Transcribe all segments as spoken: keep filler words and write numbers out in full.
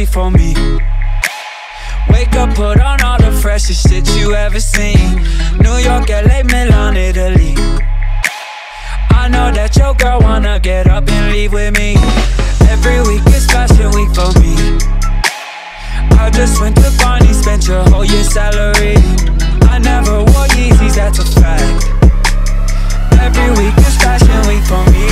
week for me. Wake up, put on all the freshest shit you ever seen. New York, L A, Milan, Italy. I know that your girl wanna get up and leave with me. Every week is fashion week for me. I just went to Barney, spent your whole year's salary. I never wore Yeezys, that's a fact. Every week is fashion week for me.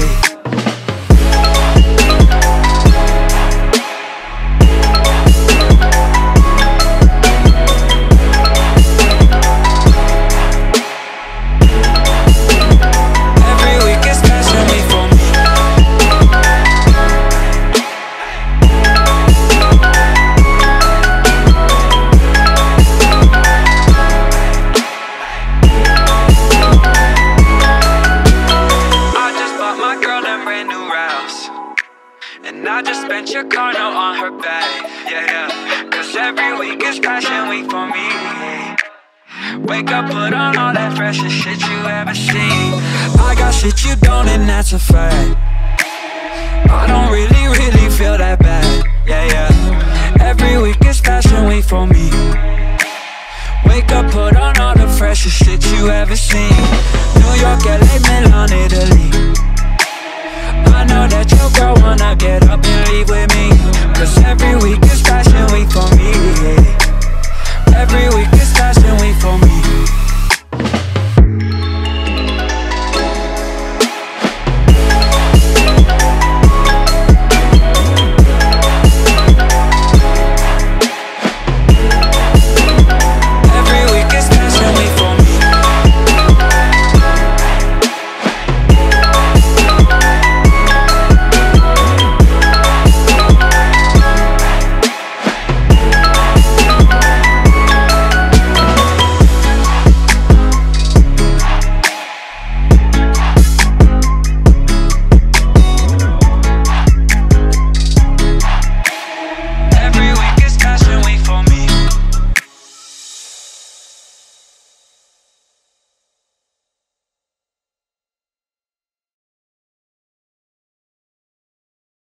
And I just spent your car note on her bag, yeah, yeah. Cause every week is fashion week for me. Wake up, put on all that freshest shit you ever seen. I got shit you don't, and that's a fact. I don't really, really feel that bad, yeah, yeah. Every week is fashion week for me. Wake up, put on all the freshest shit you ever seen. New York, L A, Milan, Italy. I know that your girl wanna get up and leave with me. Cause every week is fashion week for me. Every week is fashion week for me.